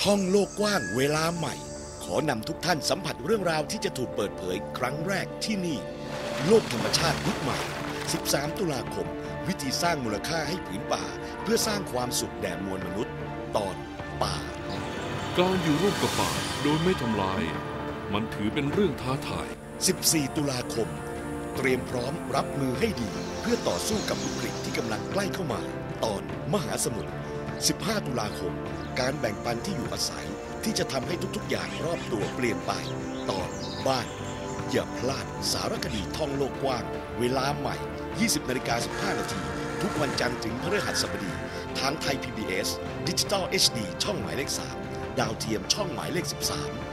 ท่องโลกกว้างเวลาใหม่ ขอนำทุกท่านสัมผัสเรื่องราวที่จะถูกเปิดเผยครั้งแรกที่นี่ โลกธรรมชาติยุคใหม่ 13 ตุลาคม วิธีสร้างมูลค่าให้ผืนป่าเพื่อสร้างความสุขแด่มวลมนุษย์ ตอนป่าการอยู่ร่วมกับป่าโดยไม่ทำลาย มันถือเป็นเรื่องท้าทาย 14 ตุลาคม เตรียมพร้อมรับมือให้ดีเพื่อต่อสู้กับวิกฤตที่กำลังใกล้เข้ามา ตอนมหาสมุทร 15 ตุลาคม การแบ่งปันที่อยู่อาศัยที่จะทำให้ทุกๆอย่างรอบตัวเปลี่ยนไป ตอนบ้าน อย่าพลาดสารคดีท่องโลกกว้าง เวลาใหม่ 20:15 น.ทุกวันจันทร์ถึงพฤหัสบดี ทางไทย PBS Digital HD ช่องหมายเลข 3 ดาวเทียมช่องหมายเลข 13